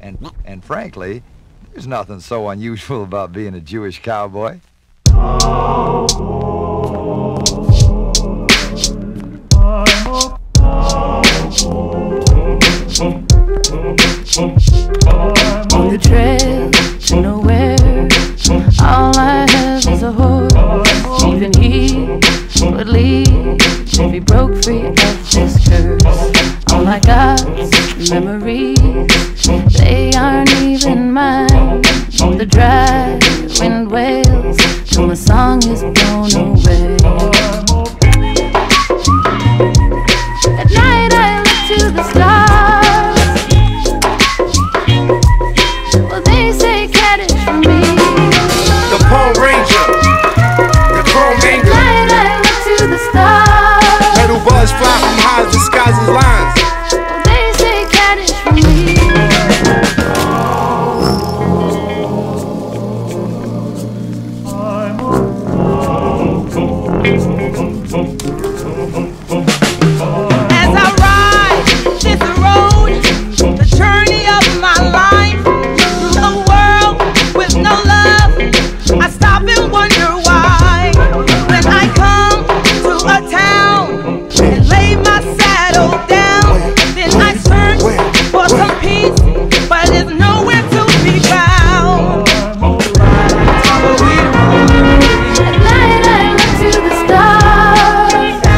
And frankly, there's nothing so unusual about being a Jewish cowboy. On the trail to nowhere, all I have is a horse. Even he would leave if he broke free of this curse. All I got's memories, they aren't even mine. The dry wind wails till my song is blown away. At night I look to the stars. Well, they say Kaddish for me. The Pole Ranger, the Chrome Anger. At night I look to the stars. Metal buzz fly from high as the skies' lines. Well, they say Kaddish for me. As I ride this road, the journey of my life, through a world with no love, I stop and wonder why. When I come to a town and lay my saddle down, then I search for some peace, but it's nowhere to be found. At night I look to the stars.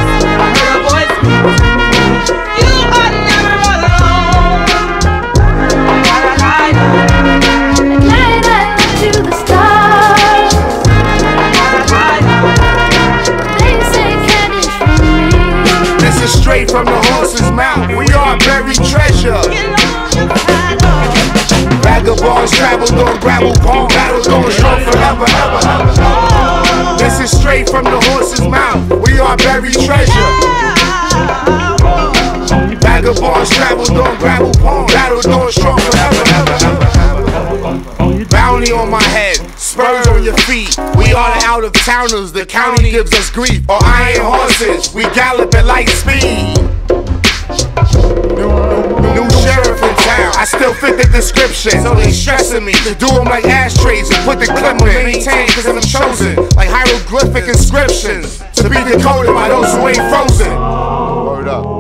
You are never alone. At night I look to the stars. They say Kaddish for me. This is straight from the horse's mouth. We are buried treasure. Vagabonds traveled on gravel palm, battle going strong forever, ever, ever. This is straight from the horse's mouth. We are buried treasure. Vagabonds traveled on gravel palm, battle going strong forever, ever, ever. Bounty on my head, spurs on your feet. We are the out of towners, the county gives us grief. Or iron horses, we gallop at light speed. New sheriff in town, I still fit the description. So they stressing me to do them like ashtrays and put the clip on. Maintain cause I'm chosen, like hieroglyphic inscriptions, to be decoded by those who ain't frozen. Word up.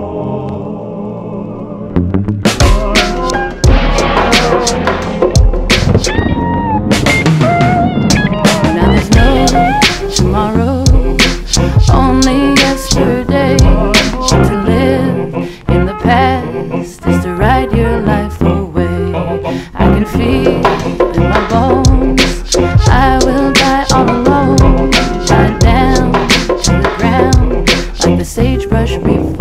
Now there's no tomorrow, only yesterday. To live in the past is to ride your life away. I can feel in my bones, I will die all alone. Right down to the ground like the sagebrush before.